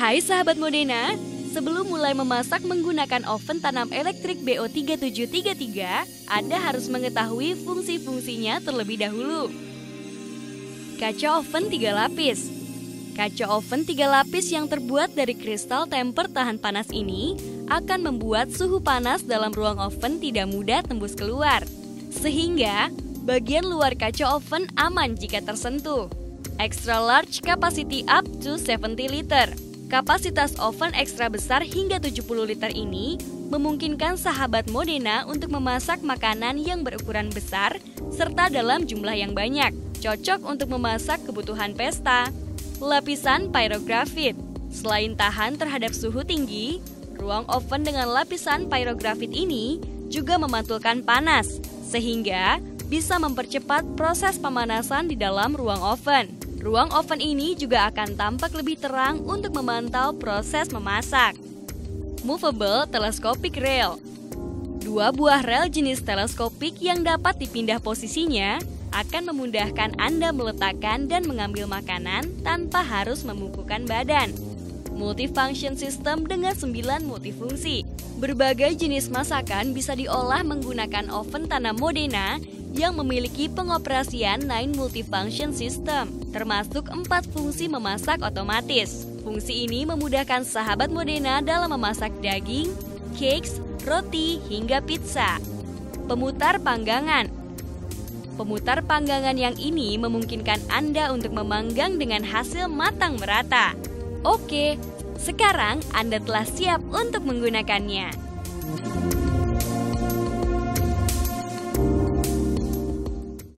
Hai sahabat Modena, sebelum mulai memasak menggunakan oven tanam elektrik BO3733, Anda harus mengetahui fungsi-fungsinya terlebih dahulu. Kaca oven 3 lapis. Kaca oven 3 lapis yang terbuat dari kristal temper tahan panas ini akan membuat suhu panas dalam ruang oven tidak mudah tembus keluar, sehingga bagian luar kaca oven aman jika tersentuh. Extra large capacity up to 70 liter. Kapasitas oven ekstra besar hingga 70 liter ini memungkinkan sahabat Modena untuk memasak makanan yang berukuran besar serta dalam jumlah yang banyak. Cocok untuk memasak kebutuhan pesta. Lapisan pyrografit. Selain tahan terhadap suhu tinggi, ruang oven dengan lapisan pyrografit ini juga memantulkan panas, sehingga bisa mempercepat proses pemanasan di dalam ruang oven. Ruang oven ini juga akan tampak lebih terang untuk memantau proses memasak. Movable telescopic rail. 2 buah rel jenis teleskopik yang dapat dipindah posisinya akan memudahkan Anda meletakkan dan mengambil makanan tanpa harus memukulkan badan. Multifunction system dengan 9 multifungsi. Berbagai jenis masakan bisa diolah menggunakan oven tanam Modena yang memiliki pengoperasian 9 multifunction system, termasuk 4 fungsi memasak otomatis. Fungsi ini memudahkan sahabat Modena dalam memasak daging, cakes, roti, hingga pizza. Pemutar panggangan. Pemutar panggangan yang ini memungkinkan Anda untuk memanggang dengan hasil matang merata. Oke, sekarang Anda telah siap untuk menggunakannya.